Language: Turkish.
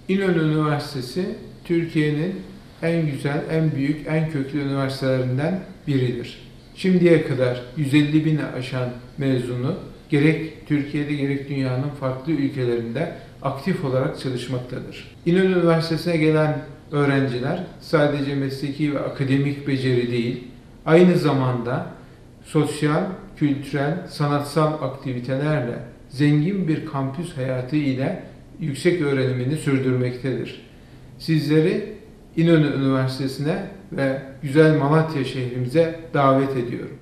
İnönü Üniversitesi, Türkiye'nin en güzel, en büyük, en köklü üniversitelerinden biridir. Şimdiye kadar 150 bini aşan mezunu gerek Türkiye'de gerek dünyanın farklı ülkelerinde aktif olarak çalışmaktadır. İnönü Üniversitesi'ne gelen öğrenciler sadece mesleki ve akademik beceri değil, aynı zamanda sosyal, kültürel, sanatsal aktivitelerle zengin bir kampüs hayatı ile yüksek öğrenimini sürdürmektedir. Sizleri İnönü Üniversitesi'ne ve güzel Malatya şehrimize davet ediyorum.